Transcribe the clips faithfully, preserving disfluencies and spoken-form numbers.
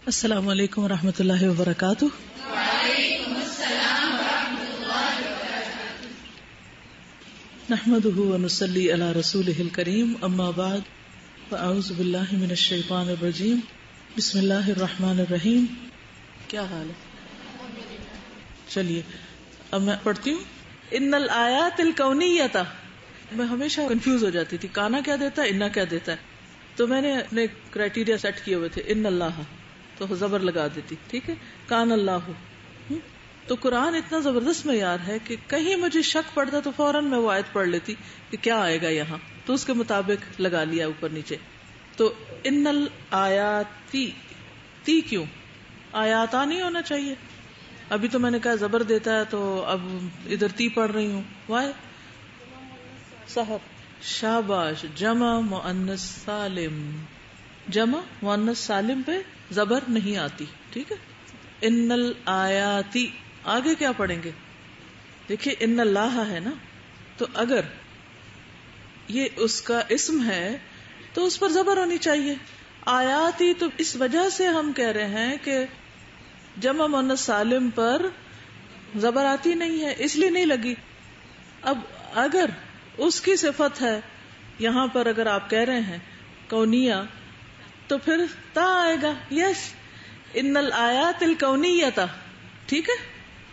السلام علیکم ورحمۃ اللہ وبرکاتہ. وعلیکم السلام ورحمۃ اللہ وبرکاتہ. نحمده ونصلي على رسوله الكريم اما بعد فاعوذ باللہ من الشیطان الرجیم بسم اللہ الرحمن الرحیم. کیا حال ہے؟ چلیے اب میں پڑھتی ہوں. ان الآیات الکونیۃ. میں ہمیشہ کنفیوز ہو جاتی تھی کانا کیا دیتا ہے انا کیا دیتا ہے، تو میں نے اپنے کرائٹیریا سیٹ کیے ہوئے تھے. ان اللہ تو زبر لگا دیتی، ٹھیک ہے. کان اللہ. تو قرآن اتنا زبردست معیار ہے کہ کہیں مجھے شک پڑتا تو فوراً میں وہ آیت پڑھ لیتی کہ کیا آئے گا یہاں، تو اس کے مطابق لگا لیا اوپر نیچے. تو ان الآیاتی تی کیوں آیاتا نہیں ہونا چاہیے؟ ابھی تو میں نے کہا زبر دیتا ہے تو اب ادھر تی پڑھ رہی ہوں. وائے سحر شاباش. جمع مؤنث سالم، جمع مؤنث سالم پہ زبر نہیں آتی، ٹھیک ہے. ان الآیاتی آگے کیا پڑھیں گے؟ دیکھیے ان اللہ ہے نا، تو اگر یہ اس کا اسم ہے تو اس پر زبر ہونی چاہیے. آیاتی تو اس وجہ سے ہم کہہ رہے ہیں کہ جمع مؤنث سالم پر زبر آتی نہیں ہے، اس لیے نہیں لگی. اب اگر اس کی صفت ہے یہاں پر، اگر آپ کہہ رہے ہیں کونیہ، تو پھر تا آئے گا. یس ان الآیات الکونیۃ، ٹھیک ہے.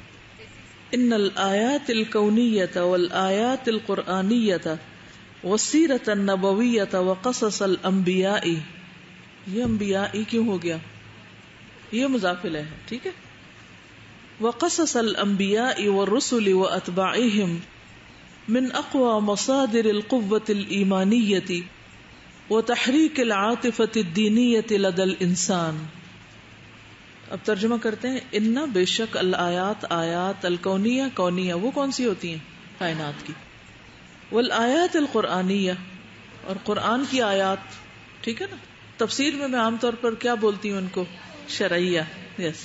ان الآیات الکونیۃ والآیات القرآنیۃ والسیرۃ النبویۃ وقصص الانبیاء. یہ انبیاء کیوں ہو گیا؟ یہ مضاف الیہ ہے، ٹھیک ہے. وقصص الانبیاء والرسل واتباعهم من اقوى مصادر القوة الایمانیۃ وتحریک العاطفة الدینیۃ لدى الانسان. اب ترجمہ کرتے ہیں. ان بے شک الآیات آیات، الکونیہ کونیہ وہ کون سی ہوتی ہیں؟ کائنات کی. والآیات القرآنیہ اور قرآن کی آیات، ٹھیک ہے نا. تفسیر میں میں عام طور پر کیا بولتی ہوں ان کو؟ شرعیہ. یس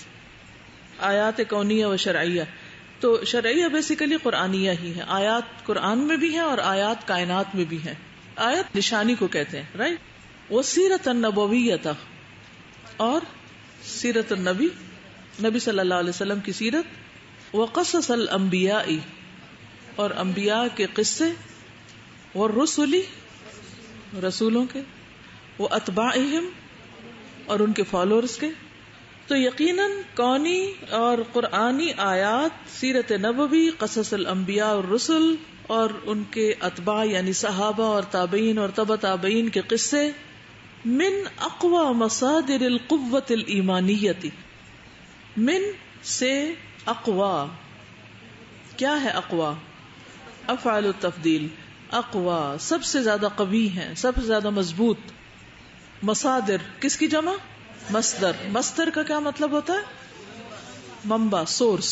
آیات کونیہ و شرعیہ. تو شرعیہ بیسیکلی قرآنیہ ہی ہے. آیات قرآن میں بھی ہیں اور آیات کائنات میں بھی ہیں. آیت نشانی کو کہتے ہیں، رائٹ. وہ سیرت النبویۃ اور سیرت النبی، نبی صلی اللہ علیہ وسلم کی سیرت. وقصص الانبیاء اور انبیاء کے قصے. والرسل رسولوں کے. واتباعہم اور ان کے فالوورز کے. تو یقیناً کونی اور قرآنی آیات، سیرت نبوی، قصص الانبیاء اور رسل اور ان کے اتباع یعنی صحابہ اور تابعین اور تبع تابعین کے قصے، من اقوى مصادر القوة الایمانیۃ. من سے اقوا. کیا ہے اقوا؟ افعال التفضیل. اقوا سب سے زیادہ قوی ہیں، سب سے زیادہ مضبوط. مصادر کس کی جمع؟ مصدر. مصدر کا کیا مطلب ہوتا ہے؟ منبع، سورس.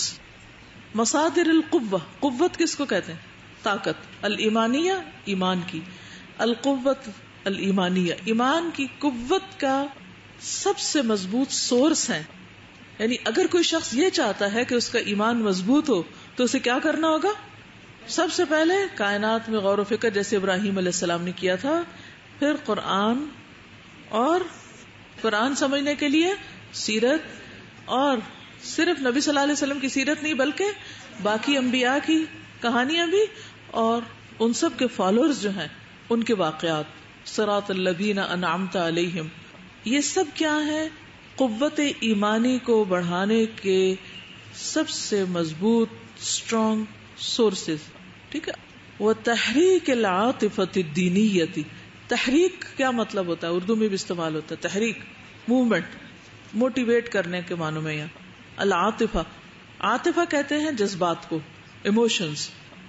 مصادر القوہ، قوت کس کو کہتے ہیں؟ طاقت. الایمانیہ ایمان کی. القوت الایمانیہ ایمان کی قوت کا سب سے مضبوط سورس ہیں. یعنی اگر کوئی شخص یہ چاہتا ہے کہ اس کا ایمان مضبوط ہو تو اسے کیا کرنا ہوگا؟ سب سے پہلے کائنات میں غور و فکر جیسے ابراہیم علیہ السلام نے کیا تھا، پھر قرآن، اور قرآن سمجھنے کے لیے سیرت، اور صرف نبی صلی اللہ علیہ وسلم کی سیرت نہیں بلکہ باقی انبیاء کی کہانیاں بھی، اور ان سب کے فالوورز جو ہیں ان کے واقعات. صراط الذین انعمت علیہم. یہ سب کیا ہے؟ قوت ایمانی کو بڑھانے کے سب سے مضبوط اسٹرانگ سورسز، ٹھیک ہے. وتحریک العاطفۃ الدینیۃ. تحریک کیا مطلب ہوتا ہے؟ اردو میں بھی استعمال ہوتا ہے تحریک، موومنٹ، موٹیویٹ کرنے کے معنوں میں. یہاں العاطفہ، عاطفہ کہتے ہیں جذبات کو، ایموشنز.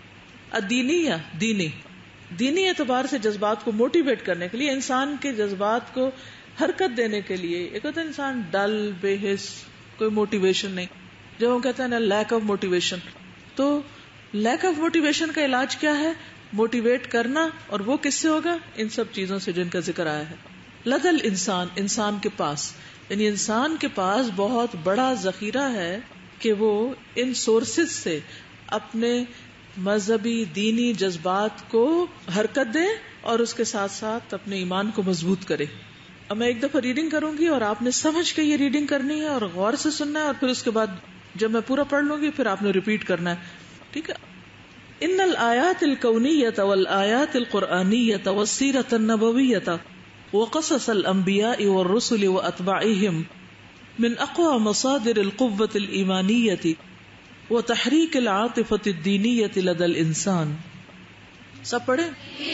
الدینیہ دینی، دینی اعتبار سے جذبات کو موٹیویٹ کرنے کے لیے، انسان کے جذبات کو حرکت دینے کے لیے. ایک ہوتا ہے انسان ڈل بے حس، کوئی موٹیویشن نہیں. جب ہم کہتے ہیں نا لیک آف موٹیویشن، تو لیک آف موٹیویشن کا علاج کیا ہے؟ موٹیویٹ کرنا. اور وہ کس سے ہوگا؟ ان سب چیزوں سے جن کا ذکر آیا ہے. لدل انسان، انسان کے پاس، یعنی انسان کے پاس بہت بڑا ذخیرہ ہے کہ وہ ان سورسز سے اپنے مذہبی دینی جذبات کو حرکت دے اور اس کے ساتھ ساتھ اپنے ایمان کو مضبوط کرے. اب میں ایک دفعہ ریڈنگ کروں گی اور آپ نے سمجھ کے یہ ریڈنگ کرنی ہے اور غور سے سننا ہے، اور پھر اس کے بعد جب میں پورا پڑھ لوں گی پھر آپ نے ریپیٹ کرنا ہے، ٹھیک ہے؟ ان الآیات الکونیۃ والآیات القرآنیۃ والسیرۃ النبویۃ وقصص الانبیاء والرسل واتباعهم من اقوى مصادر القوة الایمانیۃ وتحریک العاطفة الدینیۃ لدى الانسان. سب پڑھیں.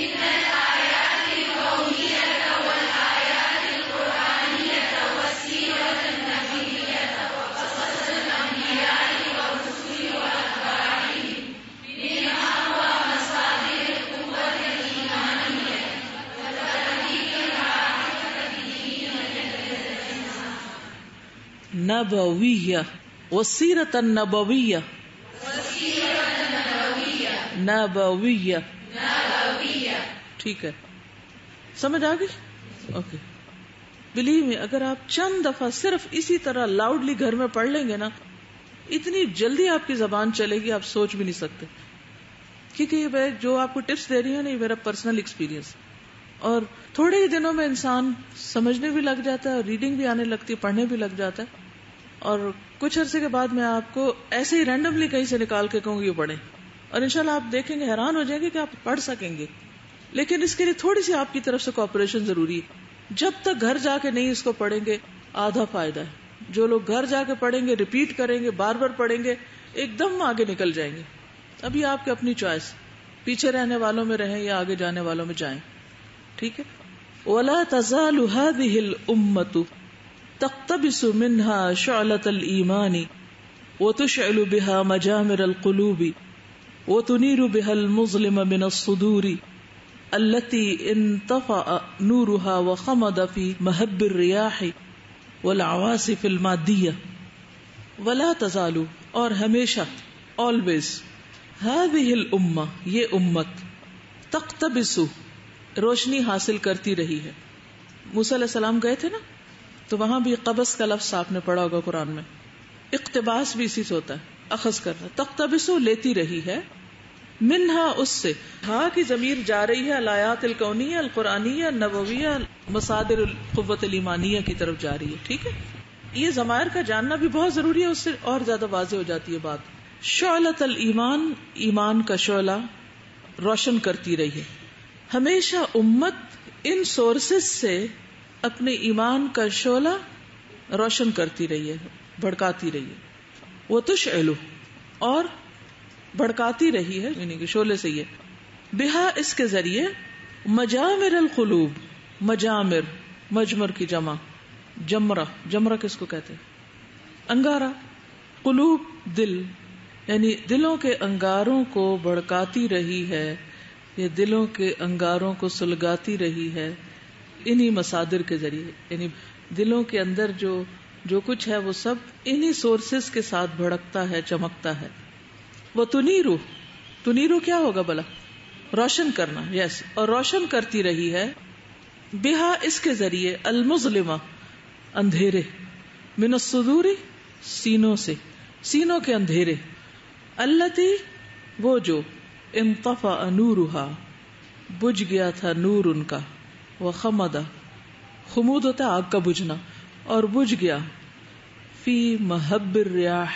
نبویہ والسیرۃ النبویہ نبویہ ٹھیک ہے، سمجھ آ گئی؟ اوکے. بلیو میں اگر آپ چند دفعہ صرف اسی طرح لاؤڈلی گھر میں پڑھ لیں گے نا، اتنی جلدی آپ کی زبان چلے گی آپ سوچ بھی نہیں سکتے. کیونکہ یہ میں جو آپ کو ٹپس دے رہی ہوں نا، یہ میرا پرسنل ایکسپیرینس، اور تھوڑے ہی دنوں میں انسان سمجھنے بھی لگ جاتا ہے اور ریڈنگ بھی آنے لگتی ہے، پڑھنے بھی لگ جاتا ہے. اور کچھ عرصے کے بعد میں آپ کو ایسے ہی رینڈملی کہیں سے نکال کے کہوں گی یہ پڑھیں، اور انشاءاللہ آپ دیکھیں گے، حیران ہو جائیں گے کہ آپ پڑھ سکیں گے. لیکن اس کے لیے تھوڑی سی آپ کی طرف سے کوآپریشن ضروری ہے. جب تک گھر جا کے نہیں اس کو پڑھیں گے آدھا فائدہ ہے. جو لوگ گھر جا کے پڑھیں گے، ریپیٹ کریں گے، بار بار پڑھیں گے، ایک دم آگے نکل جائیں گے. ابھی آپ کی اپنی چوائس، پیچھے رہنے والوں میں رہیں یا آگے جانے والوں میں جائیں. ٹھیک ہے. وَلَا تَزَالُ هَذِهِ الْأُمَّةُ تقتبس منها شعلة الإيمان وتشعل بها مجامر القلوب وتنير بها المظلم من الصدور التي انطفأ نورها وخمد في مهب الرياح والعواصف المادية. ولا تزال اور ہمیشہ always هذه الأمة یہ امت تقتبس روشنی حاصل کرتی رہی ہے. موسیٰ علیہ السلام گئے تھے نا، تو وہاں بھی قبض کا لفظ آپ نے پڑھا ہوگا قرآن میں. اقتباس بھی اسی سے ہوتا ہے، اخذ کرنا. تقتبسو لیتی رہی ہے، منہا اس سے، ہاں کی ضمیر جا رہی ہے الآیات الکونیہ القرآنیہ النبویہ مصادر القوۃ الایمانیہ کی طرف جا رہی ہے. ٹھیک ہے. یہ ضمائر کا جاننا بھی بہت ضروری ہے، اس سے اور زیادہ واضح ہو جاتی ہے بات. شعلۃ الایمان ایمان کا شعلہ روشن کرتی رہی ہے. ہمیشہ امت ان سورسز سے اپنے ایمان کا شعلہ روشن کرتی رہی ہے، بھڑکاتی رہی ہے. وہ تشعل اور بھڑکاتی رہی ہے، یعنی کہ شعلے سے یہ بہا اس کے ذریعے مجامر القلوب، مجامر مجمر کی جمع، جمرہ جمرہ کس کو کہتے ہیں؟ انگارہ. قلوب دل، یعنی دلوں کے انگاروں کو بھڑکاتی رہی ہے، یہ دلوں کے انگاروں کو سلگاتی رہی ہے انہی مصادر کے ذریعے. یعنی دلوں کے اندر جو جو کچھ ہے وہ سب انہی سورسز کے ساتھ بھڑکتا ہے، چمکتا ہے. وہ تنیرو تنیرو کیا ہوگا بلا؟ روشن کرنا. یس yes. اور روشن کرتی رہی ہے بہا اس کے ذریعے المظلمہ اندھیرے، من الصدور سینوں سے، سینوں کے اندھیرے، التی وہ جو انطفأ نورها بجھ گیا تھا نور ان کا، وخمد خمود ہوتا ہے آگ کا بجھنا، اور بجھ گیا، فی مہب الریاح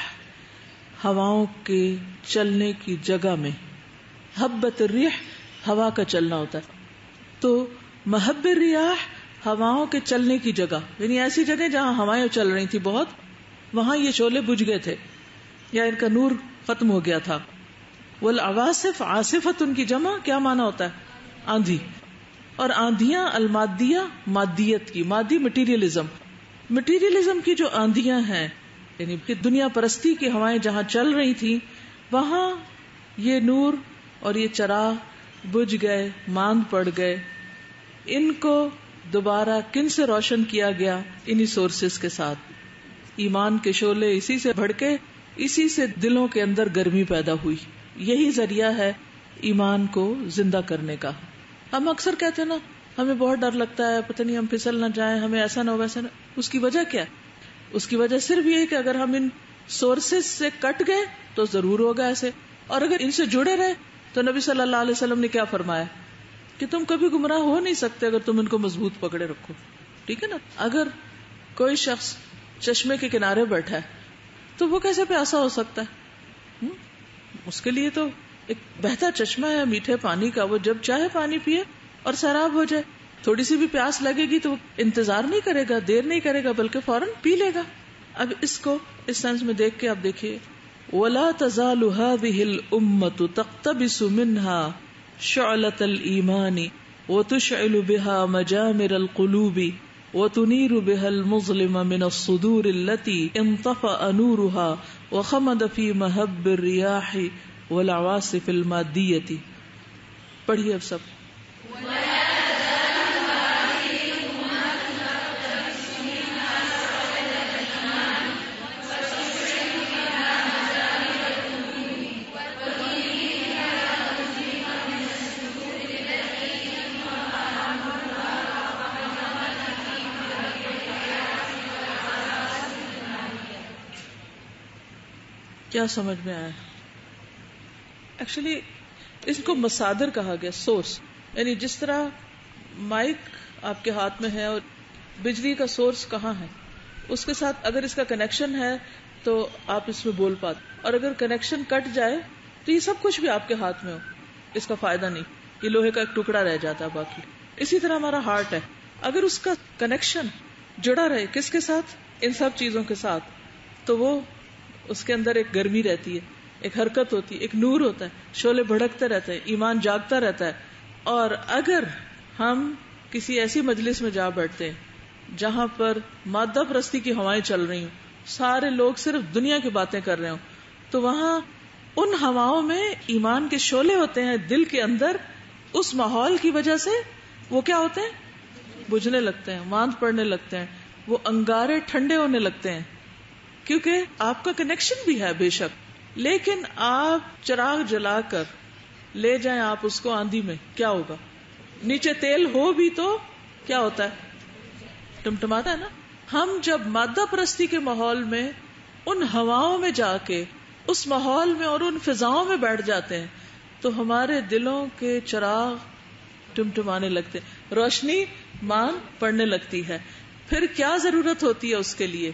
ہواؤں کے چلنے کی جگہ میں. حبت الریح ہوا کا چلنا ہوتا ہے، تو مہب الریاح ہواؤں کے چلنے کی جگہ، یعنی ایسی جگہ جہاں ہوائیں چل رہی تھی بہت، وہاں یہ شعلے بجھ گئے تھے یا ان کا نور ختم ہو گیا تھا. والعواصف عاصفت ان کی جمع کیا معنی ہوتا ہے؟ آندھی. اور آندیاں المادیہ مادیت کی، مادی مٹیریلزم، مٹیریلزم کی جو آندیاں ہیں، یعنی کہ دنیا پرستی کی ہوائیں جہاں چل رہی تھی وہاں یہ نور اور یہ چراغ بجھ گئے، ماند پڑ گئے. ان کو دوبارہ کن سے روشن کیا گیا؟ انہی سورسز کے ساتھ. ایمان کے شعلے اسی سے بھڑکے، اسی سے دلوں کے اندر گرمی پیدا ہوئی. یہی ذریعہ ہے ایمان کو زندہ کرنے کا. ہم اکثر کہتے ہیں نا ہمیں بہت ڈر لگتا ہے، پتہ نہیں ہم پھسل نہ جائیں، ہمیں ایسا نہ ہو ویسا نہ. اس کی وجہ کیا؟ اس کی وجہ صرف یہ کہ اگر ہم ان سورسز سے کٹ گئے تو ضرور ہوگا ایسے، اور اگر ان سے جڑے رہے تو نبی صلی اللہ علیہ وسلم نے کیا فرمایا کہ تم کبھی گمراہ ہو نہیں سکتے اگر تم ان کو مضبوط پکڑے رکھو. ٹھیک ہے نا. اگر کوئی شخص چشمے کے کنارے بیٹھا ہے تو وہ کیسے پیاسا ہو سکتا ہے؟ اس کے لیے تو ایک بہتا چشمہ ہے میٹھے پانی کا، وہ جب چاہے پانی پیے اور سیراب ہو جائے. تھوڑی سی بھی پیاس لگے گی تو انتظار نہیں کرے گا، دیر نہیں کرے گا، بلکہ فوراً پی لے گا. اب اس کو اس سینس میں دیکھ کے آپ دیکھیے، وَلَا تَزَالُ هَذِهِ الْأُمَّةُ تَقْتَبِسُ مِنْهَا شُعْلَةَ الْإِيمَانِ وَتُشْعِلُ بِهَا مَجَامِرَ الْقُلُوبِ وَتُنِيرُ بِهَا الْمُظْلِمَ مِنَ الصُّدُورِ الَّتِي انطفأ نُورُهَا وَخَمَدَ فِي مَهَبِّ الرِّيَاحِ وَالْعَوَاصِفِ الْمَادِّيَّةِ. پڑھیے اب سب. کیا سمجھ میں آیا؟ ایکچولی اس کو مصادر کہا گیا، سورس. یعنی جس طرح مائک آپ کے ہاتھ میں ہے اور بجلی کا سورس کہاں ہے، اس کے ساتھ اگر اس کا کنیکشن ہے تو آپ اس میں بول پاتے، اور اگر کنیکشن کٹ جائے تو یہ سب کچھ بھی آپ کے ہاتھ میں ہو، اس کا فائدہ نہیں، یہ لوہے کا ایک ٹکڑا رہ جاتا ہے باقی. اسی طرح ہمارا ہارٹ ہے، اگر اس کا کنیکشن جڑا رہے کس کے ساتھ، ان سب چیزوں کے ساتھ، تو وہ اس کے اندر ایک گرمی رہتی ہے، ایک حرکت ہوتی ہے، ایک نور ہوتا ہے، شعلے بھڑکتے رہتے ہیں، ایمان جاگتا رہتا ہے. اور اگر ہم کسی ایسی مجلس میں جا بیٹھتے ہیں جہاں پر مادہ پرستی کی ہوائیں چل رہی ہوں، سارے لوگ صرف دنیا کی باتیں کر رہے ہوں، تو وہاں ان ہواؤں میں ایمان کے شعلے ہوتے ہیں دل کے اندر، اس ماحول کی وجہ سے وہ کیا ہوتے ہیں، بجھنے لگتے ہیں، ماند پڑنے لگتے ہیں، وہ انگارے ٹھنڈے ہونے لگتے ہیں. کیونکہ آپ کا کنیکشن بھی ہے بے شک، لیکن آپ چراغ جلا کر لے جائیں آپ اس کو آندھی میں، کیا ہوگا؟ نیچے تیل ہو بھی تو کیا ہوتا ہے، ٹمٹماتا ہے نا. ہم جب مادہ پرستی کے ماحول میں ان ہواؤں میں جا کے اس ماحول میں اور ان فضاؤں میں بیٹھ جاتے ہیں تو ہمارے دلوں کے چراغ ٹمٹمانے لگتے ہیں، روشنی مان پڑنے لگتی ہے. پھر کیا ضرورت ہوتی ہے اس کے لیے؟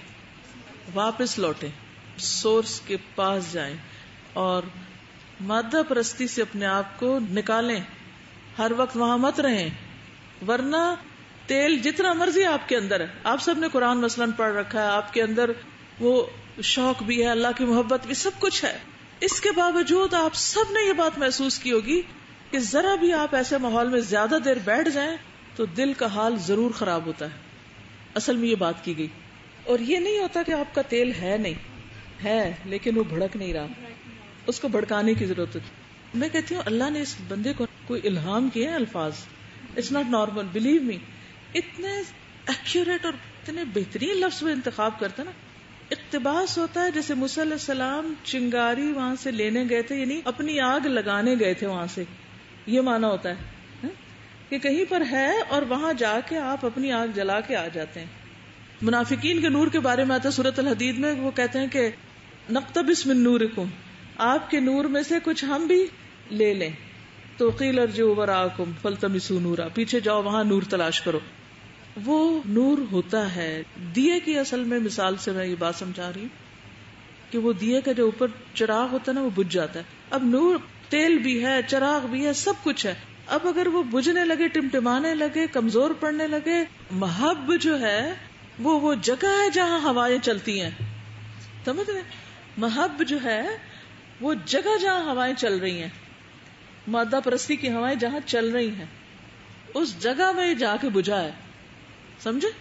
واپس لوٹیں، سورس کے پاس جائیں اور مادہ پرستی سے اپنے آپ کو نکالیں. ہر وقت وہاں مت رہیں، ورنہ تیل جتنا مرضی آپ کے اندر ہے، آپ سب نے قرآن مثلاً پڑھ رکھا ہے، آپ کے اندر وہ شوق بھی ہے، اللہ کی محبت بھی، سب کچھ ہے، اس کے باوجود آپ سب نے یہ بات محسوس کی ہوگی کہ ذرا بھی آپ ایسے ماحول میں زیادہ دیر بیٹھ جائیں تو دل کا حال ضرور خراب ہوتا ہے. اصل میں یہ بات کی گئی. اور یہ نہیں ہوتا کہ آپ کا تیل ہے نہیں، ہے لیکن وہ بھڑک نہیں رہا، اس کو بھڑکانے کی ضرورت ہے. میں کہتی ہوں اللہ نے اس بندے کو کوئی الہام کیے ہیں الفاظ، it's not normal, believe me. اتنے ایکوریٹ اور اتنے بہترین لفظ وہ انتخاب کرتا نا. اقتباس ہوتا ہے جیسے موسیٰ علیہ السلام چنگاری وہاں سے لینے گئے تھے، یعنی اپنی آگ لگانے گئے تھے وہاں سے، یہ معنی ہوتا ہے کہ کہیں پر ہے اور وہاں جا کے آپ اپنی آگ جلا کے آ جاتے ہیں. منافقین کے نور کے بارے میں آتا ہے سورۃ الحدید میں، وہ کہتے ہیں کہ نقتبس من نورکم، آپ کے نور میں سے کچھ ہم بھی لے لیں. تو قیل ارجعوا وراءکم فالتمسوا نورا، پیچھے جاؤ وہاں نور تلاش کرو. وہ نور ہوتا ہے دیے کی، اصل میں مثال سے میں یہ بات سمجھا رہی ہوں کہ وہ دیے کا جو اوپر چراغ ہوتا ہے نا وہ بجھ جاتا ہے. اب نور تیل بھی ہے، چراغ بھی ہے، سب کچھ ہے. اب اگر وہ بجھنے لگے، ٹمٹمانے لگے، کمزور پڑنے لگے، محب جو ہے وہ وہ جگہ ہے جہاں ہوائیں چلتی ہیں، سمجھ رہے؟ محب جو ہے وہ جگہ جہاں ہوائیں چل رہی ہیں، مادہ پرستی کی ہوائیں جہاں چل رہی ہیں، اس جگہ میں جا کے بجھا ہے. سمجھے؟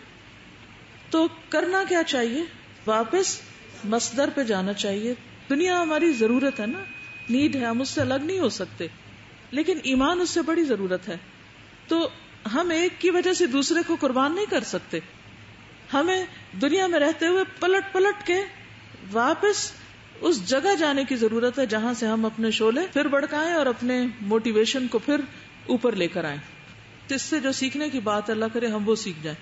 تو کرنا کیا چاہیے؟ واپس مصدر پہ جانا چاہیے. دنیا ہماری ضرورت ہے نا، نیڈ ہے، ہم اس سے الگ نہیں ہو سکتے، لیکن ایمان اس سے بڑی ضرورت ہے. تو ہم ایک کی وجہ سے دوسرے کو قربان نہیں کر سکتے. ہمیں دنیا میں رہتے ہوئے پلٹ پلٹ کے واپس اس جگہ جانے کی ضرورت ہے جہاں سے ہم اپنے شعلے پھر بڑھکائیں اور اپنے موٹیویشن کو پھر اوپر لے کر آئیں. اس سے جو سیکھنے کی بات اللہ کرے ہم وہ سیکھ جائیں.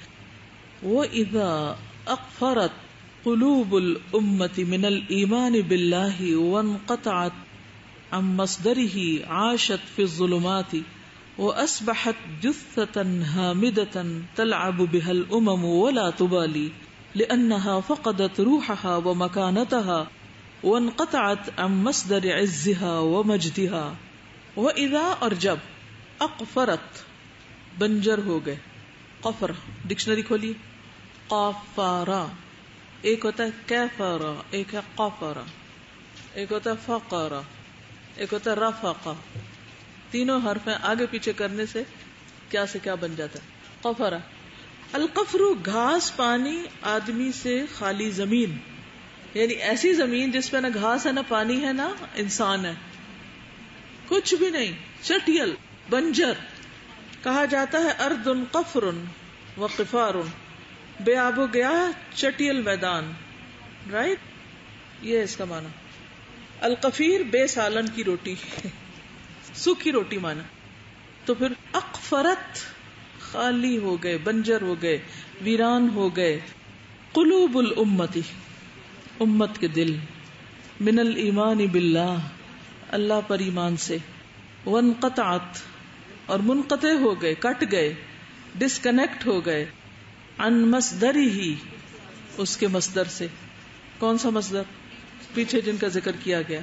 وَإِذَا أَقْفَرَتْ قُلُوبُ الْأُمَّةِ مِنَ الْإِيمَانِ بِاللَّهِ وَانْقَطَعَتْ عَنْ مَصْدَرِهِ عَاشَتْ فِي الظُّلُمَاتِ وأصبحت جثة هامدة تلعب بها الأمم ولا تبالي لأنها فقدت روحها ومكانتها وانقطعت عن مصدر عزها ومجدها. وإذا اور جب اقفرت بنجر ہو گئے. قفر ڈکشنری کھولیے. قافارا ایک ہوتا ہے کیفارا، ایک ہے قفرا، ایک ہوتا ہے فقرا، ایک ہوتا ہے رفقا. تینوں حرف ہیں، آگے پیچھے کرنے سے کیا سے کیا بن جاتا ہے. قفرا القفر گھاس پانی آدمی سے خالی زمین، یعنی ایسی زمین جس پہ نہ گھاس ہے نہ پانی ہے نہ انسان ہے، کچھ بھی نہیں، چٹیل بنجر. کہا جاتا ہے ارض قفر و قفار، بے آب و گیا چٹیل میدان. رائٹ، یہ اس کا معنی. القفیر بے سالن کی روٹی، سوکھی روٹی مانا. تو پھر اقفرت خالی ہو گئے، بنجر ہو گئے، ویران ہو گئے. قلوب الامتی امت کے دل، من الایمان باللہ اللہ پر ایمان سے، وانقطعت اور منقطع ہو گئے، کٹ گئے، ڈسکنیکٹ ہو گئے، عن مصدری اس کے مصدر سے. کون سا مصدر؟ پیچھے جن کا ذکر کیا گیا.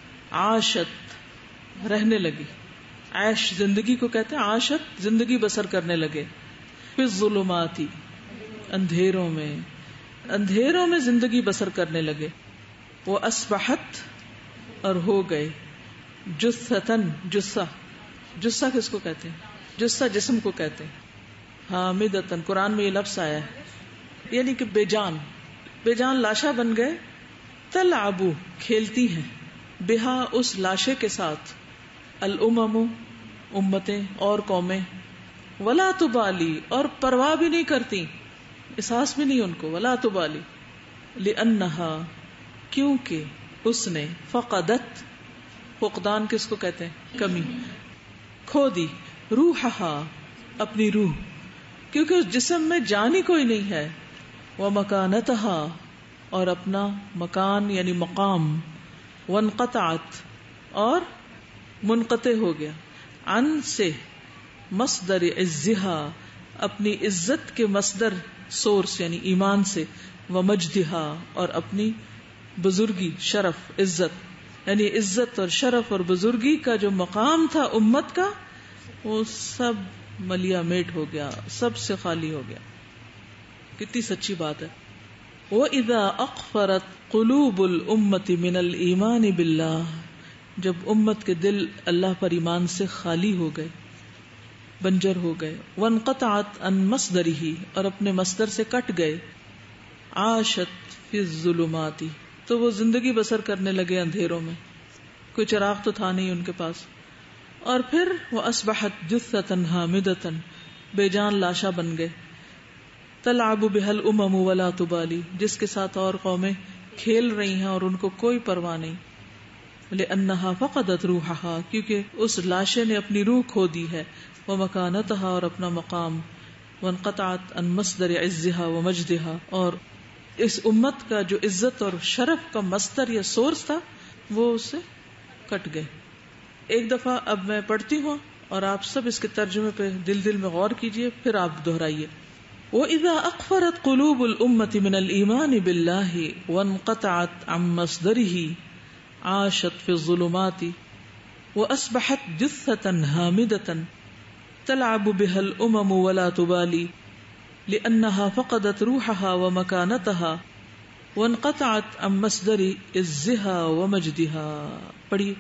عاشت رہنے لگی، عیش زندگی کو کہتے ہیں، عاشت زندگی بسر کرنے لگے. فی الظلمات اندھیروں میں، اندھیروں میں زندگی بسر کرنے لگے. وہ اصبحت اور ہو گئے، جثتن جثہ، جثہ کس کو کہتے ہیں؟ جثہ جسم کو کہتے ہیں. حامدتن قرآن میں یہ لفظ آیا ہے، یعنی کہ بے جان، بے جان لاشا بن گئے. تلعبو کھیلتی ہیں، بہا اس لاشے کے ساتھ، الامم امتیں اور قومیں، ولا تبالی اور پرواہ بھی نہیں کرتی، احساس بھی نہیں ان کو. ولا تبالی لانہا کیونکہ اس نے، فقدت فقدان کس کو کہتے ہیں؟ کمی، کھو دی، روحہا اپنی روح، کیونکہ اس جسم میں جان ہی کوئی نہیں ہے. ومکانتہا اور اپنا مکان یعنی مقام، وانقطعت اور منقطع ہو گیا، عن سے مصدر عزہا اپنی عزت کے مصدر سورس یعنی ایمان سے، ومجدہا اور اپنی بزرگی شرف عزت، یعنی عزت اور شرف اور بزرگی کا جو مقام تھا امت کا، وہ سب ملیا میٹ ہو گیا، سب سے خالی ہو گیا. کتنی سچی بات ہے. وَإِذَا أَقْفَرَتْ قُلُوبُ الْأُمَّةِ مِنَ الْإِيمَانِ بِاللَّهِ جب امت کے دل اللہ پر ایمان سے خالی ہو گئے، بنجر ہو گئے. وَانْقَطَعَتْ عَنْ مَصْدَرِهِ اور اپنے مصدر سے کٹ گئے. عاشت فی الظلمات تو وہ زندگی بسر کرنے لگے اندھیروں میں، کوئی چراغ تو تھا نہیں ان کے پاس. اور پھر وہ اصبحت جثۃ حامدۃ بے جان لاشا بن گئے. تلعب بها الامم ولا تبالی جس کے ساتھ اور قومیں کھیل رہی ہیں اور ان کو کوئی پرواہ نہیں. لانها فقدت روحها کیونکہ اس لاشے نے اپنی روح کھو دی ہے، ومکانتها اور اپنا مقام، وانقطعت عن مصدر عزها ومجدها اور اس امت کا جو عزت اور شرف کا مصدر یا سورس تھا وہ اس سے کٹ گئے. ایک دفعہ اب میں پڑھتی ہوں اور آپ سب اس کے ترجمے پہ دل دل میں غور کیجئے، پھر آپ دہرائیے. وَإِذَا أَقْفَرَتْ قُلُوبُ الْأُمَّةِ مِنَ الْإِيمَانِ بِاللَّهِ وَانْقَطَعَتْ عَنْ مَصْدَرِهِ عَاشَتْ فِي الظُّلُمَاتِ وَأَصْبَحَتْ جُثَّةً هَامِدَةً تَلْعَبُ بِهَا الْأُمَمُ وَلَا تُبَالِي لِأَنَّهَا فَقَدَتْ رُوحَهَا وَمَكَانَتَهَا وَانْقَطَعَتْ عَنْ مَصْدَرِ عِزِّهَا وَمَجْدِهَا. پڑھیے.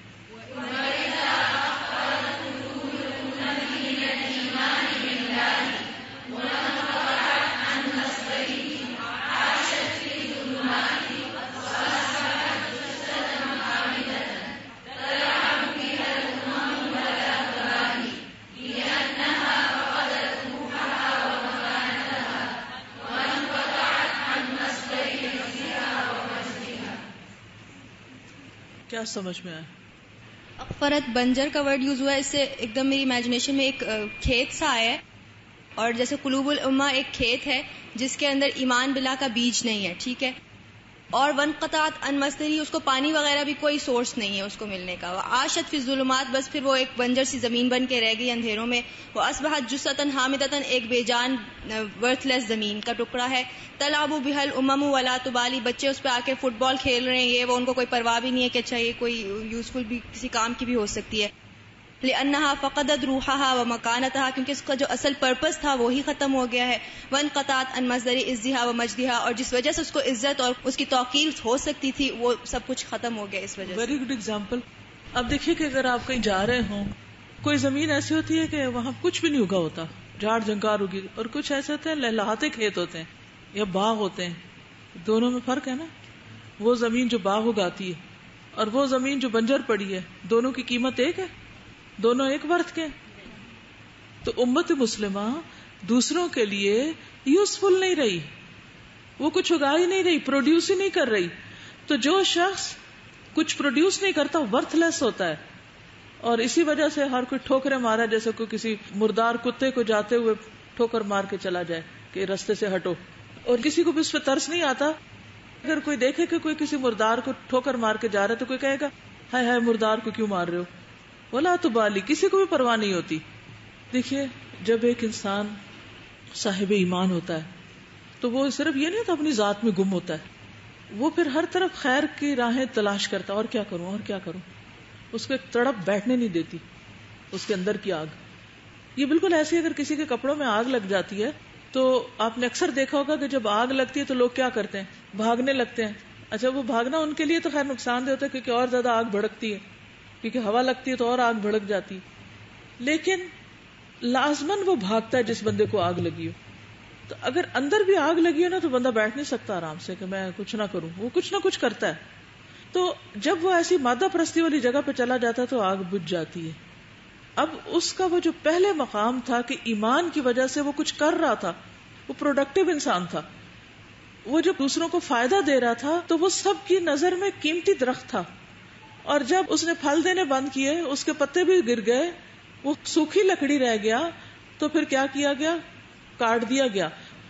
کیا سمجھ میں آیا؟ اقفرت بنجر کا ورڈ یوز ہوا ہے، اس سے ایک دم میری امیجنیشن میں ایک کھیت سا آیا ہے، اور جیسے قلوب الامہ ایک کھیت ہے جس کے اندر ایمان باللہ کا بیج نہیں ہے، ٹھیک ہے، اور وانقطعت عن مصدری، اس کو پانی وغیرہ بھی کوئی سورس نہیں ہے اس کو ملنے کا. وعاشت فی الظلمات، بس پھر وہ ایک بنجر سی زمین بن کے رہ گئی اندھیروں میں. واصبحت جثۃ حامدۃ، ایک بے جان ورتھ لیس زمین کا ٹکڑا ہے. تلعب بها الامم ولا تبالی، بچے اس پہ آ کے فٹ بال کھیل رہے ہیں، یہ وہ، ان کو کوئی پرواہ بھی نہیں ہے کہ اچھا یہ کوئی یوزفل بھی کسی کام کی بھی ہو سکتی ہے. لأنها فقدت روحها ومكانتها، کیونکہ اس کا جو اصل پرپس تھا وہی ختم ہو گیا ہے. وانقطعت عن مصدر عزها ومجدها، اور جس وجہ سے اس کو عزت اور اس کی توقیر ہو سکتی تھی وہ سب کچھ ختم ہو گیا اس وجہ سے. Very good example. اب دیکھیے کہ اگر آپ کہیں جا رہے ہوں، کوئی زمین ایسی ہوتی ہے کہ وہاں کچھ بھی نہیں اگا ہوتا، جھاڑ جھنکار اگی، اور کچھ ایسے ہوتے ہیں لہلاتے کھیت ہوتے ہیں یا باغ ہوتے ہیں. دونوں میں فرق ہے نا. وہ زمین جو باغ اگاتی ہے اور وہ زمین جو بنجر پڑی ہے، دونوں کی قیمت ایک ہے، دونوں ایک ورتھ کے. تو امت مسلمہ دوسروں کے لیے یوزفل نہیں رہی، وہ کچھ اگا ہی نہیں رہی، پروڈیوس ہی نہیں کر رہی. تو جو شخص کچھ پروڈیوس نہیں کرتا ورتھ لیس ہوتا ہے، اور اسی وجہ سے ہر کوئی ٹھوکریں مارا، جیسے کوئی کسی مردار کتے کو جاتے ہوئے ٹھوکر مار کے چلا جائے کہ رستے سے ہٹو، اور کسی کو بھی اس پہ ترس نہیں آتا. اگر کوئی دیکھے کہ کوئی کسی مردار کو ٹھوکر مار کے جا رہا ہے تو کوئی کہے گا ہائے ہائے مردار کو کیوں مار رہے ہو، ولا تبالی، کسی کو بھی پرواہ نہیں ہوتی. دیکھیے جب ایک انسان صاحب ایمان ہوتا ہے تو وہ صرف یہ نہیں ہوتا اپنی ذات میں گم ہوتا ہے، وہ پھر ہر طرف خیر کی راہیں تلاش کرتا، اور کیا کروں اور کیا کروں. اس کو ایک تڑپ بیٹھنے نہیں دیتی اس کے اندر کی آگ. یہ بالکل ایسی اگر کسی کے کپڑوں میں آگ لگ جاتی ہے تو آپ نے اکثر دیکھا ہوگا کہ جب آگ لگتی ہے تو لوگ کیا کرتے ہیں، بھاگنے لگتے ہیں. اچھا وہ بھاگنا ان کے لیے تو خیر نقصان دہ ہوتا ہے کیونکہ اور زیادہ آگ بھڑکتی ہے، کیونکہ ہوا لگتی ہے تو اور آگ بھڑک جاتی. لیکن لازماً وہ بھاگتا ہے جس بندے کو آگ لگی ہو. تو اگر اندر بھی آگ لگی ہو نا تو بندہ بیٹھ نہیں سکتا آرام سے کہ میں کچھ نہ کروں، وہ کچھ نہ کچھ کرتا ہے. تو جب وہ ایسی مادہ پرستی والی جگہ پہ چلا جاتا ہے تو آگ بجھ جاتی ہے. اب اس کا وہ جو پہلے مقام تھا کہ ایمان کی وجہ سے وہ کچھ کر رہا تھا، وہ پروڈکٹیو انسان تھا، وہ جب دوسروں کو فائدہ دے رہا تھا تو وہ سب کی نظر میں قیمتی درخت تھا. اور جب اس نے پھل دینے بند کیے، اس کے پتے بھی گر گئے، وہ سوکھی لکڑی رہ گیا، تو پھر کیا کیا گیا، کاٹ دیا گیا.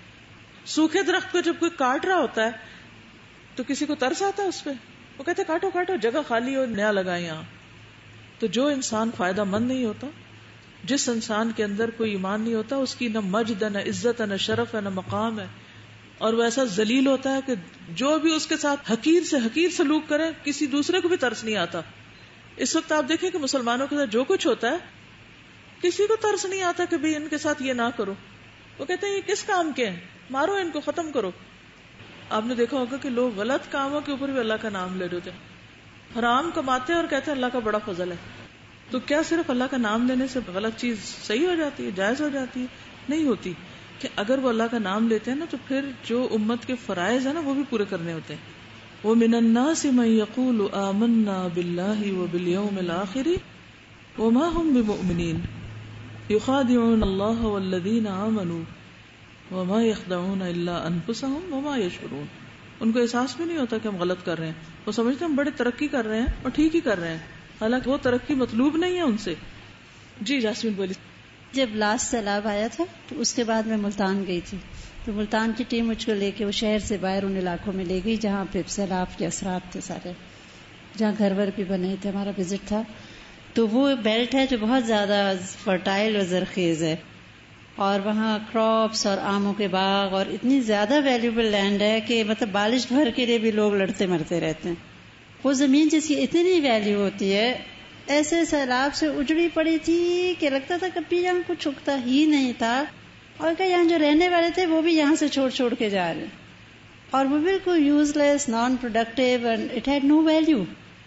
سوکھے درخت کو جب کوئی کاٹ رہا ہوتا ہے تو کسی کو ترس آتا ہے اس پہ، وہ کہتے کاٹو کاٹو جگہ خالی ہو، نیا لگائیں یہاں. تو جو انسان فائدہ مند نہیں ہوتا، جس انسان کے اندر کوئی ایمان نہیں ہوتا، اس کی نہ مجد ہے، نہ عزت ہے، نہ شرف ہے، نہ مقام ہے، اور وہ ایسا ذلیل ہوتا ہے کہ جو بھی اس کے ساتھ حقیر سے حقیر سلوک کرے کسی دوسرے کو بھی ترس نہیں آتا. اس وقت آپ دیکھیں کہ مسلمانوں کے ساتھ جو کچھ ہوتا ہے کسی کو ترس نہیں آتا کہ بھئی ان کے ساتھ یہ نہ کرو. وہ کہتے ہیں یہ کس کام کے ہیں، مارو ان کو، ختم کرو. آپ نے دیکھا ہوگا کہ لوگ غلط کاموں کے اوپر بھی اللہ کا نام لے رہے ہیں، حرام کماتے ہیں اور کہتے ہیں اللہ کا بڑا فضل ہے. تو کیا صرف اللہ کا نام لینے سے غلط چیز صحیح ہو جاتی ہے، جائز ہو جاتی ہے؟ نہیں ہوتی. کہ اگر وہ اللہ کا نام لیتے ہیں نا تو پھر جو امت کے فرائض ہیں نا وہ بھی پورے کرنے ہوتے ہیں. وَمِنَ النَّاسِ مَن يَقُولُ آمَنَّا بِاللَّهِ وَبِالْيَوْمِ الْآخِرِ وَمَا هُمْ بِمُؤْمِنِينَ يُخَادِعُونَ اللَّهَ وَالَّذِينَ آمَنُوا وَمَا يَخْدَعُونَ إِلَّا أَنفُسَهُمْ وَمَا يَشْعُرُونَ. ان کو احساس بھی نہیں ہوتا کہ ہم غلط کر رہے ہیں، وہ سمجھتے ہیں ہم بڑے ترقی کر رہے ہیں اور ٹھیک ہی کر رہے ہیں، حالانکہ وہ ترقی مطلوب نہیں ہے ان سے. جی جاسمین بولی. جب لاسٹ سیلاب آیا تھا تو اس کے بعد میں ملتان گئی تھی، تو ملتان کی ٹیم مجھ کو لے کے وہ شہر سے باہر ان علاقوں میں لے گئی جہاں پہ سیلاب کے اثرات تھے سارے، جہاں گھر ور بھی بنے تھے. ہمارا وزٹ تھا. تو وہ بیلٹ ہے جو بہت زیادہ فرٹائل اور زرخیز ہے، اور وہاں کراپس اور آموں کے باغ اور اتنی زیادہ ویلیوبل لینڈ ہے کہ مطلب بالش بھر کے لیے بھی لوگ لڑتے مرتے رہتے ہیں. وہ زمین جس کی اتنی ویلیو ہوتی ہے ایسے سیلاب سے اجڑی پڑی تھی کہ لگتا تھا کبھی یہاں کچھ اگتا ہی نہیں تھا، اور کہ یہاں جو رہنے والے تھے وہ بھی یہاں سے چھوڑ چھوڑ کے جا رہے، اور وہ بالکل useless, non productive, and it had no value.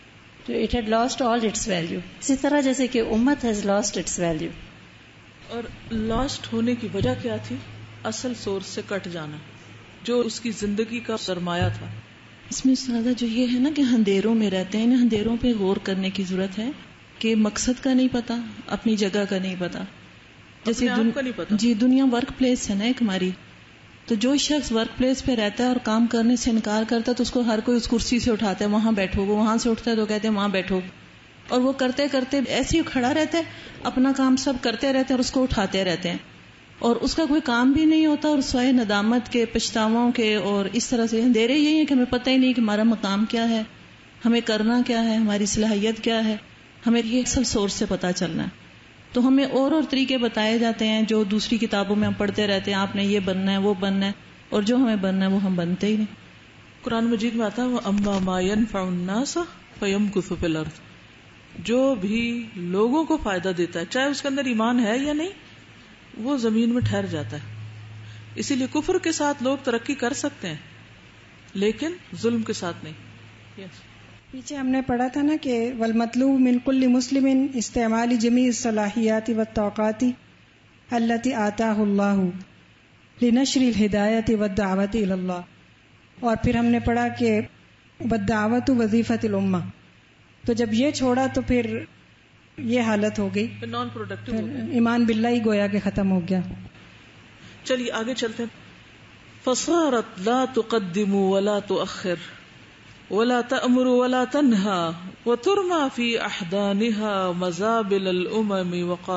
It had lost all its value, اسی طرح جیسے کہ امت ہیز لاسٹ اٹس ویلیو. اور لاسٹ ہونے کی وجہ کیا تھی؟ اصل سورس سے کٹ جانا، جو اس کی زندگی کا سرمایہ تھا. اس میں سادہ جو یہ ہے نا کہ اندھیروں میں رہتے ہیں، اندھیروں پہ غور کرنے کی ضرورت ہے کہ مقصد کا نہیں پتا، اپنی جگہ کا نہیں پتا. جیسے اپنے آپ کا نہیں پتا. جی دنیا ورک پلیس ہے نا ایک ہماری، تو جو شخص ورک پلیس پہ رہتا ہے اور کام کرنے سے انکار کرتا ہے تو اس کو ہر کوئی اس کرسی سے اٹھاتا ہے، وہاں بیٹھو. وہ وہاں سے اٹھتا ہے تو کہتے ہیں وہاں بیٹھو، اور وہ کرتے کرتے ایسے ہی کھڑا رہتا ہے، اپنا کام سب کرتے رہتے ہیں اور اس کو اٹھاتے رہتے ہیں. اور اس کا کوئی کام بھی نہیں ہوتا، اور سوائے ندامت کے، پچھتاواؤں کے، اور اس طرح سے اندھیرے یہی ہے کہ ہمیں پتہ ہی نہیں کہ ہمارا مقام کیا ہے، ہمیں کرنا کیا ہے، ہماری صلاحیت کیا ہے، ہمیں یہ سب سورس سے پتہ چلنا ہے. تو ہمیں اور اور طریقے بتائے جاتے ہیں جو دوسری کتابوں میں ہم پڑھتے رہتے ہیں، آپ نے یہ بننا ہے، وہ بننا ہے، اور جو ہمیں بننا ہے وہ ہم بنتے ہی نہیں. قرآن مجید میں آتا ہے وَأَمَّا مَا يَنْفَعُ النَّاسَ فَيَمْكُثُ فِي الْأَرْضِ، جو بھی لوگوں کو فائدہ دیتا ہے چاہے اس کے اندر ایمان ہے یا نہیں، وہ زمین میں ٹھہر جاتا ہے. اسی لیے کفر کے ساتھ لوگ ترقی کر سکتے ہیں لیکن ظلم کے ساتھ نہیں. yes. پیچھے ہم نے پڑھا تھا نا کہ والمطلوب من کل مسلم استعمال جمیع الصلاحیات والطاقات التي آتاہ اللہ لنشر الہدایت والدعوت الی اللہ. اور پھر ہم نے پڑھا کہ والدعوت وظیفۃ الامہ، تو جب یہ چھوڑا تو پھر یہ حالت ہو گئی، نان پروڈکٹیو، ایمان باللہ ہی گویا کہ ختم ہو گیا. چلیے آگے چلتے ہیں. فصارت لا تقدم ولا تؤخر ولا تأمر ولا تنهى وترمى في أحضانها مزابل الأمم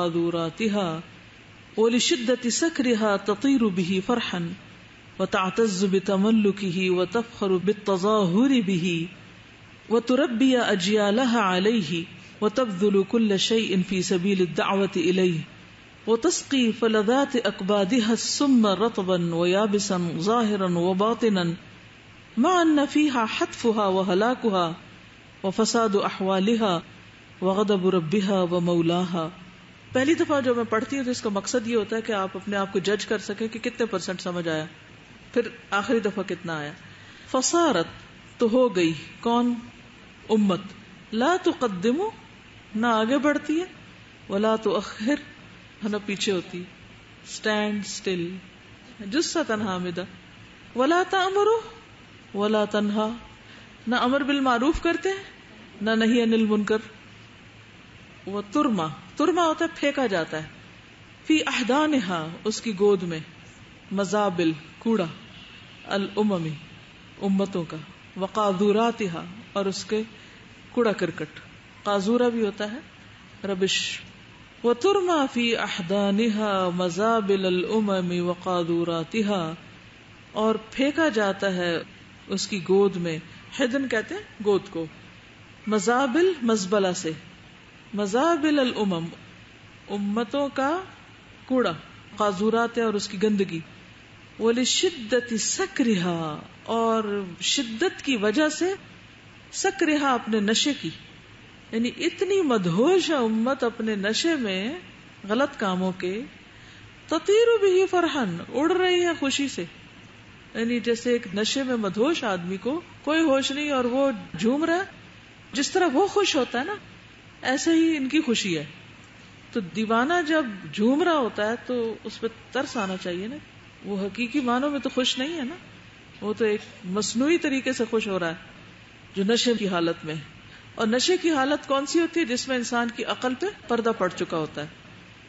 وقاذوراتها ولشدة سكرها تطير به فرحا وتعتز بتملكه وتفخر بالتظاهر به وتربي أجيالها عليه وتبذل كل شيء في سبيل الدعوة إليه وتسقي فلذات أكبادها السم رطبا ويابسا ظاهرا وباطنا مع أن فيها حتفها وهلاكها وفساد أحوالها وغضب ربها ومولاها. پہلی دفعہ جو میں پڑھتی ہوں تو اس کا مقصد یہ ہوتا ہے کہ آپ اپنے آپ کو جج کر سکیں کہ کتنے پرسنٹ سمجھ آیا، پھر آخری دفعہ کتنا آیا. فصارت تو ہو گئی، کون؟ امت. لا تقدم نہ آگے بڑھتی ہے، ولا تؤخر نہ پیچھے ہوتی، اسٹینڈ اسٹل جثۃ حامدہ. ولا تأمر ولا تنہا، نہ امر بالمعروف کرتے ہیں نہ نہی عن المنکر. وہ ترما ترما ہوتا ہے پھینکا جاتا ہے، فی احدانہا اس کی گود میں، مزابل کوڑا، الاممی امتوں کا، وقاذوراتہا اور اس کے کوڑا کرکٹ، قاذورہ بھی ہوتا ہے ربش. وترما فی احدانہا مزابل الامم وقاذوراتہا، اور پھینکا جاتا ہے اس کی گود میں، حدن کہتے ہیں گود کو، مزابل مزبلہ سے، مزابل الامم امتوں کا کوڑا، قاذورات اور اس کی گندگی. ولشدت سکرہا اور شدت کی وجہ سے، سکرہا اپنے نشے کی، یعنی اتنی مدہوش ہے امت اپنے نشے میں غلط کاموں کے، تطیر بھی فرحن اڑ رہی ہے خوشی سے. یعنی جیسے ایک نشے میں مدہوش آدمی کو کوئی ہوش نہیں اور وہ جھوم رہا ہے، جس طرح وہ خوش ہوتا ہے نا ایسے ہی ان کی خوشی ہے. تو دیوانہ جب جھوم رہا ہوتا ہے تو اس پہ ترس آنا چاہیے نا، وہ حقیقی معنوں میں تو خوش نہیں ہے نا، وہ تو ایک مصنوعی طریقے سے خوش ہو رہا ہے جو نشے کی حالت میں. اور نشے کی حالت کون سی ہوتی ہے؟ جس میں انسان کی عقل پہ پردہ پڑ چکا ہوتا ہے.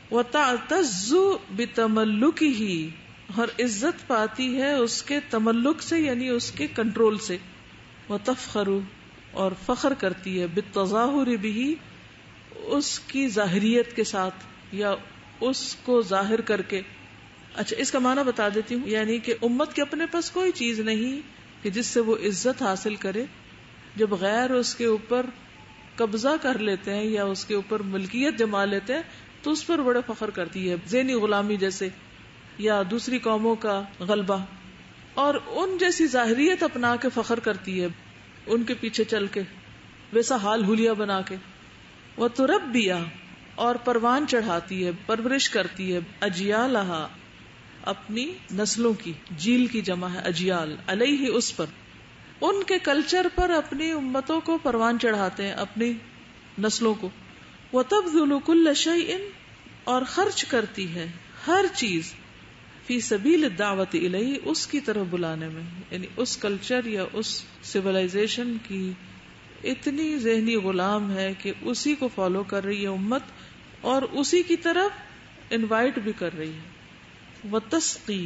وَتَعْتَزُّ بِتَمَلُّكِهِ، اور عزت پاتی ہے اس کے تملک سے، یعنی اس کے کنٹرول سے. وَتَفْخَرُ اور فخر کرتی ہے، بِالتَّظَاهُرِ بِهِ اس کی ظاہریت کے ساتھ یا اس کو ظاہر کر کے. اچھا اس کا معنی بتا دیتی ہوں، یعنی کہ امت کے اپنے پاس کوئی چیز نہیں کہ جس سے وہ عزت حاصل کرے. جب غیر اس کے اوپر قبضہ کر لیتے ہیں یا اس کے اوپر ملکیت جما لیتے ہیں تو اس پر بڑے فخر کرتی ہے، ذہنی غلامی جیسے یا دوسری قوموں کا غلبہ، اور ان جیسی ظاہریت اپنا کے فخر کرتی ہے، ان کے پیچھے چل کے ویسا حال حلیہ بنا کے. وَتُرَبِّيَ اور پروان چڑھاتی ہے، پرورش کرتی ہے، اجیالہا اپنی نسلوں کی، جیل کی جمع ہے اجیال، علیہ اس پر، ان کے کلچر پر اپنی امتوں کو پروان چڑھاتے ہیں، اپنی نسلوں کو. وَتَبْذُلُ كُلَّ شَيْءٍ اور خرچ کرتی ہے ہر چیز، فی سبیل الدعوت الیہ اس کی طرف بلانے میں، یعنی اس کلچر یا اس سیولائزیشن کی اتنی ذہنی غلام ہے کہ اسی کو فالو کر رہی ہے امت اور اسی کی طرف انوائٹ بھی کر رہی ہے. وتسقی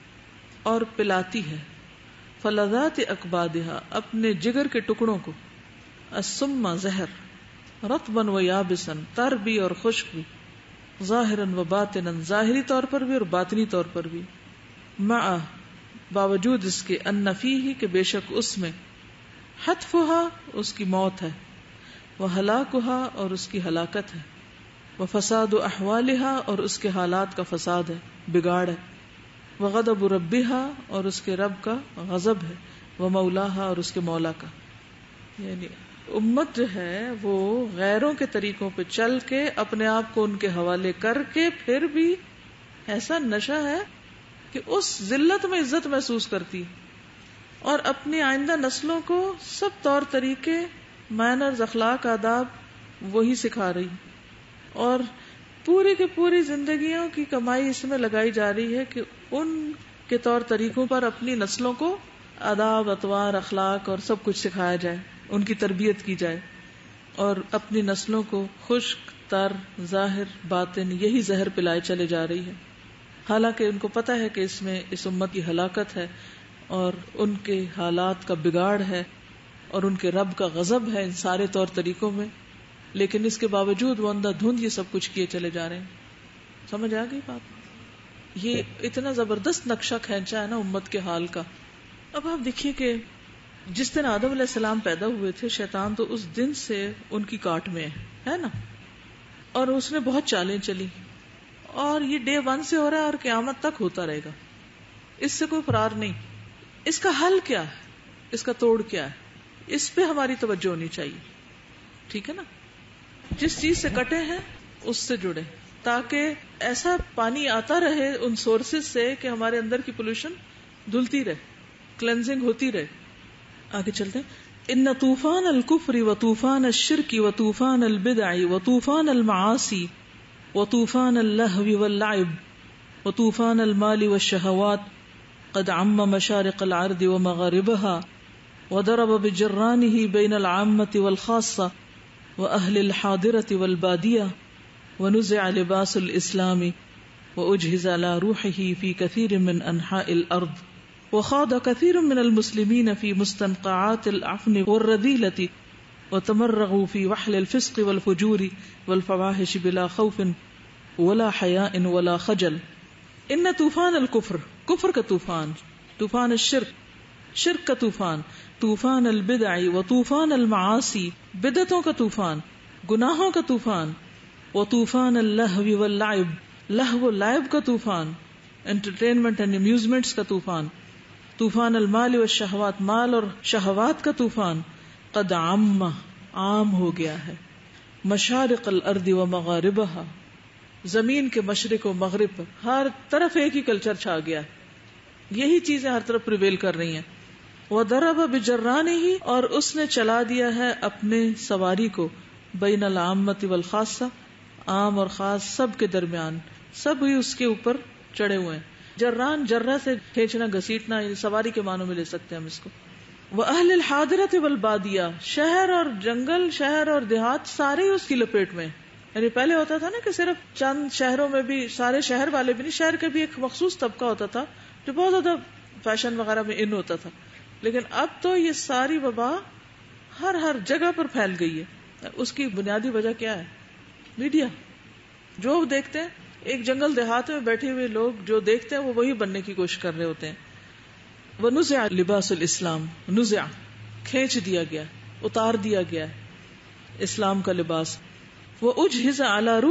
اور پلاتی ہے، فلذات اکبادہا اپنے جگر کے ٹکڑوں کو، السم زہر، رطبا و یابسا تر بھی اور خشک بھی، ظاہراً و باطناً، ظاہری طور پر بھی اور باطنی طور پر بھی، مع باوجود اس کے ان فیہ کہ بے شک اس میں حتفها اس کی موت ہے، وہلاکها اور اس کی ہلاکت ہے، وفساد احوالها اور اس کے حالات کا فساد ہے، بگاڑ ہے، وغضب ربها اور اس کے رب کا غضب ہے، ومولاها اور اس کے مولا کا. یعنی امت جو ہے وہ غیروں کے طریقوں پہ چل کے اپنے آپ کو ان کے حوالے کر کے پھر بھی ایسا نشہ ہے کہ اس ذلت میں عزت محسوس کرتی اور اپنی آئندہ نسلوں کو سب طور طریقے، مینرز، اخلاق، آداب وہی سکھا رہی اور پوری کی پوری زندگیوں کی کمائی اس میں لگائی جا رہی ہے کہ ان کے طور طریقوں پر اپنی نسلوں کو آداب، اطوار، اخلاق اور سب کچھ سکھایا جائے، ان کی تربیت کی جائے اور اپنی نسلوں کو خشک، تر، ظاہر، باطن یہی زہر پلائے چلے جا رہی ہے. حالانکہ ان کو پتا ہے کہ اس میں اس امت کی ہلاکت ہے اور ان کے حالات کا بگاڑ ہے اور ان کے رب کا غضب ہے ان سارے طور طریقوں میں، لیکن اس کے باوجود وہ اندھا دھند یہ سب کچھ کیے چلے جا رہے ہیں. سمجھ آ گئی بات؟ یہ اتنا زبردست نقشہ کھینچا ہے نا امت کے حال کا. اب آپ دیکھیے کہ جس دن آدم علیہ السلام پیدا ہوئے تھے، شیطان تو اس دن سے ان کی کاٹ میں ہے نا، اور اس نے بہت چالیں چلی اور یہ ڈے ون سے ہو رہا ہے اور قیامت تک ہوتا رہے گا، اس سے کوئی فرار نہیں. اس کا حل کیا ہے؟ اس کا توڑ کیا ہے؟ اس پہ ہماری توجہ ہونی چاہیے. ٹھیک ہے نا، جس چیز سے کٹے ہیں اس سے جڑے تاکہ ایسا پانی آتا رہے ان سورسز سے کہ ہمارے اندر کی پولوشن دھلتی رہے، کلینزنگ ہوتی رہے. آگے چلتے ہیں. ان طوفان الکفر و طوفان الشرک و طوفان البدع و طوفان المعاصی و طوفان اللہو واللعب و طوفان المال والشہوات قد عم مشارق الارض و مغاربها وضرب بجرانه بین العامة والخاصة واہل الحاضرة والبادیة ونزع لباس الاسلام واجهز على روحه في كثير من انحاء الارض وخاض كثير من المسلمين في مستنقعات العفن والرذيلة وتمرغوا في وحل الفسق والفجور والفواحش بلا خوف ولا حياء ولا خجل. ان طوفان الكفر، کفر کا طوفان، طوفان الشرک، شرک کا طوفان، طوفان البدع و طوفان المعاصی، بدعتوں کا طوفان، گناہوں کا طوفان، و طوفان اللہو واللعب، لہو و لعب کا طوفان، انٹرٹینمنٹ اینڈ امیوزمنٹس کا طوفان، طوفان المال والشہوات، مال اور شہوات کا طوفان، قد عم، عام ہو گیا ہے، مشارق الارض و مغاربہا، زمین کے مشرق و مغرب پر ہر طرف ایک ہی کلچر چھا گیا ہے، یہی چیزیں ہر طرف پریویل کر رہی ہیں. وضرب بجرانہ، اور اس نے چلا دیا ہے اپنے سواری کو، بین العامۃ والخاصہ، عام اور خاص سب کے درمیان، سب ہی اس کے اوپر چڑھے ہوئے ہیں. جران جرہ سے کھینچنا، گھسیٹنا، سواری کے معنوں میں لے سکتے ہیں ہم اس کو. وَأَهْلِ الْحَاضِرَةِ وَالْبَادِيَةِ، شہر اور جنگل، شہر اور دیہات سارے اس کی لپیٹ میں. یعنی پہلے ہوتا تھا نا کہ صرف چند شہروں میں بھی، سارے شہر والے بھی نہیں، شہر کا بھی ایک مخصوص طبقہ ہوتا تھا جو بہت زیادہ فیشن وغیرہ میں ان ہوتا تھا. لیکن اب تو یہ ساری وبا ہر ہر جگہ پر پھیل گئی ہے. اس کی بنیادی وجہ کیا ہے؟ میڈیا. جو دیکھتے ہیں، ایک جنگل دیہات میں بیٹھے ہوئے لوگ جو دیکھتے ہیں وہ وہی بننے کی کوشش کر رہے ہوتے ہیں. وَنُزِعَ لِبَاسُ الْإِسْلَامِ، نُزِعَ کھینچ دیا گیا، اتار دیا گیا اسلام کا لباس. وَأُجْهِزَ عَلَى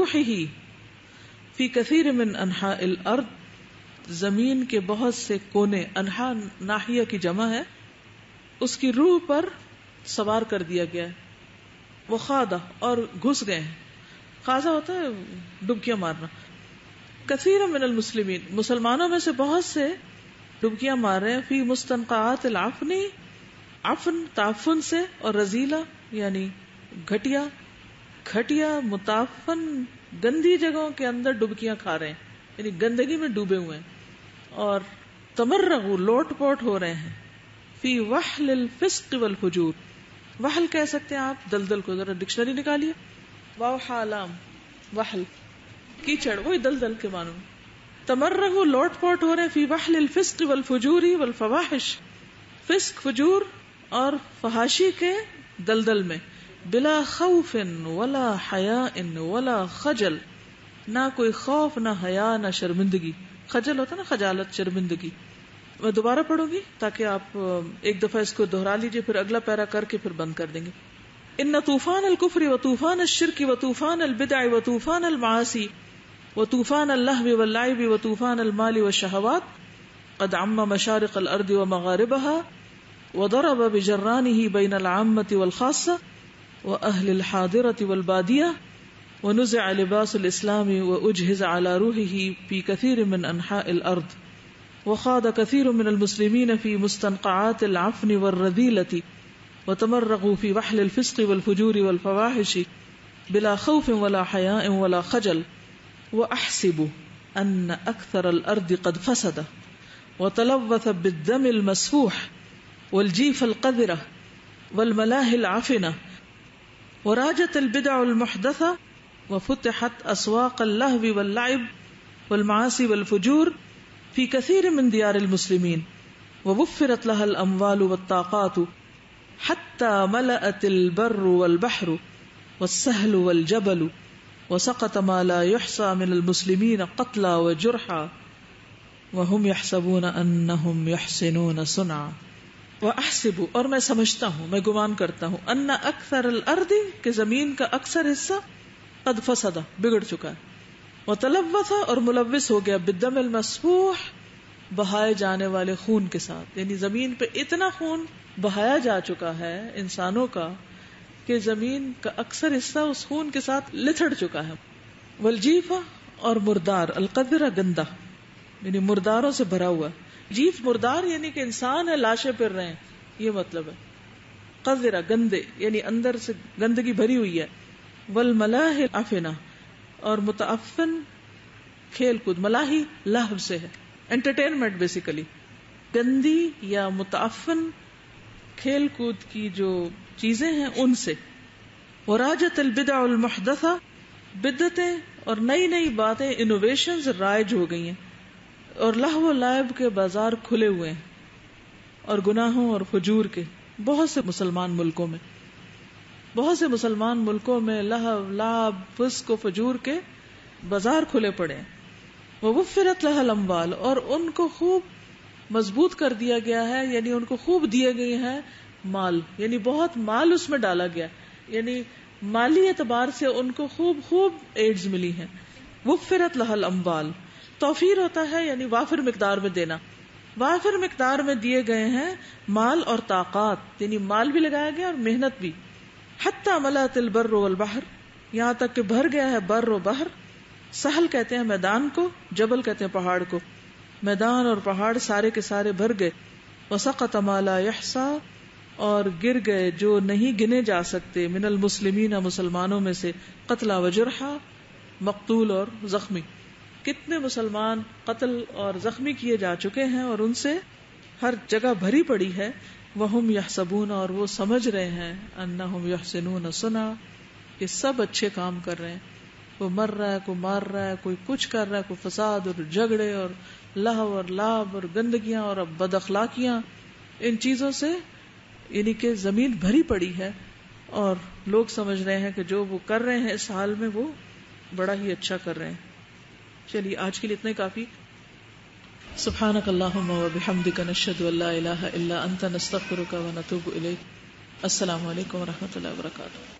رُوحِهِ فِي كَثِيرٍ مِّنْ أَنْحَاءِ الْأَرْضِ، زمین کے بہت سے کونے، انحاء ناحیہ کی جمع ہے، اس کی روح پر سوار کر دیا گیا ہے. وَخَاضَ اور گھس گئے ہیں، خاضہ ہوتا ہے ڈبکیاں مارنا. کثیر من المسلمین، مسلمانوں میں سے بہت سے ڈبکیاں مار رہے ہیں. فی مستنقعات العفن، عفن تعفن سے، اور رذیلہ یعنی گھٹیا، گھٹیا متعفن گندی جگہوں کے اندر ڈبکیاں کھا رہے ہیں، یعنی گندگی میں ڈوبے ہوئے ہیں. اور تمرغوا، لوٹ پوٹ ہو رہے ہیں. فی وحل الفسق والفجور، وحل کہہ سکتے ہیں آپ دلدل کو، ذرا ڈکشنری نکالیے. واو حالام، وحل کیچڑ، وہی دلدل کے معنوں. تمرغوا، لوٹ پوٹ ہو رہے ہیں. فی وحل الفسق والفجور والفواحش، فسق، فجور اور فحاشی کے دلدل میں. بلا خوف ولا حیاء ولا خجل، نہ کوئی خوف، نہ حیا، نہ شرمندگی. خجل ہوتا نا خجالت، شرمندگی. میں دوبارہ پڑھوں گی تاکہ آپ ایک دفعہ اس کو دہرا لیجئے، پھر اگلا پیرا کر کے پھر بند کر دیں گے. ان طوفان الکفر و طوفان الشرک و طوفان البدع و طوفان المعاصی و طوفان اللہو واللعب و طوفان المال والشہوات قد عم مشارق الارض و مغاربها وضرب بجرانه بین العامة والخاصة واہل الحاضرة والبادیہ ونزع لباس الاسلام واجهز على روحه في كثير من انحاء الارض وخاض كثير من المسلمين في مستنقعات العفن والرذيلة وتمرغوا في وحل الفسق والفجور والفواحش بلا خوف ولا حياء ولا خجل. وأحسب أن أكثر الأرض قد فسد وتلوث بالدم المسفوح والجيف القذرة والملاهي العفنة وراجت البدع المحدثة وفتحت أسواق اللهو واللعب والمعاصي والفجور في كثير من ديار المسلمين ووفرت لها الأموال والطاقات حتى ملأت البر والبحر والسهل والجبل وسقط ما لا يحصى من المسلمين قتلى وجرحى وهم يحسبون أنهم يحسنون صنعا. وأحسب، اور میں سمجھتا ہوں، میں گمان کرتا ہوں، ان اکثر الارض، کہ زمین کا اکثر حصہ قد فسد، بگڑ چکا ہے، وتلوث، اور ملوث ہو گیا، بالدم المسفوح، بہائے جانے والے خون کے ساتھ. یعنی زمین پہ اتنا خون بہایا جا چکا ہے انسانوں کا کہ زمین کا اکثر حصہ اس خون کے ساتھ لتھڑ چکا ہے. والجیفہ، اور مردار، القذرہ، گندا، یعنی مرداروں سے بھرا ہوا. جیف مردار یعنی کہ انسان ہے، لاشیں پھر رہے ہیں، یہ مطلب ہے. قذرہ، گندے، یعنی اندر سے گندگی بھری ہوئی ہے. والملاہی العفنہ، اور متعفن کھیل کود. ملاہی لہو سے ہے، انٹرٹینمنٹ بیسیکلی. گندی یا متعفن کھیل کود کی جو چیزیں ہیں ان سے. وراجت البدع المحدثہ، بدعتیں اور نئی نئی باتیں، انوویشنز رائج ہو گئی ہیں. اور لہو و لعب کے بازار کھلے ہوئے ہیں، اور گناہوں اور فجور کے. بہت سے مسلمان ملکوں میں بہت سے مسلمان ملکوں میں لہو لعب فسق و فجور کے بازار کھلے پڑے ہیں. ووفرت لها الاموال، اور ان کو خوب مضبوط کر دیا گیا ہے، یعنی ان کو خوب دیے گئے ہیں مال، یعنی بہت مال اس میں ڈالا گیا، یعنی مالی اعتبار سے ان کو خوب خوب ایڈز ملی ہیں. وفرت لها الاموال، توفیر ہوتا ہے یعنی وافر مقدار میں دینا. وافر مقدار میں دیے گئے ہیں مال اور طاقت، یعنی مال بھی لگایا گیا اور محنت بھی. حتی ملأت البر والبحر، یہاں تک کہ بھر گیا ہے بر و بحر. سہل کہتے ہیں میدان کو، جبل کہتے ہیں پہاڑ کو. میدان اور پہاڑ سارے کے سارے بھر گئے. وسقط ما لا يحصى، اور گر گئے جو نہیں گنے جا سکتے، من المسلمین، مسلمانوں میں سے. قتل و جرحا، مقتول اور زخمی. کتنے مسلمان قتل اور زخمی کیے جا چکے ہیں، اور ان سے ہر جگہ بھری پڑی ہے. وہم یحسبون، اور وہ سمجھ رہے ہیں، انہم یحسنون صنعا، کہ سب اچھے کام کر رہے ہیں. کوئی مر رہا ہے، کوئی مار رہا ہے، کوئی کچھ کر رہا ہے، کوئی فساد اور جھگڑے اور لہو اور لعب اور گندگیاں اور بد اخلاقیاں، ان چیزوں سے یعنی کہ زمین بھری پڑی ہے، اور لوگ سمجھ رہے ہیں کہ جو وہ کر رہے ہیں اس حال میں وہ بڑا ہی اچھا کر رہے ہیں. چلیے آج کے لیے اتنا ہی کافی. سبحانک اللہم و بحمدک، نشہد ان لا الہ الا انت، نستغفرک و نتوب الیک. السلام علیکم و رحمۃ اللہ وبرکاتہ.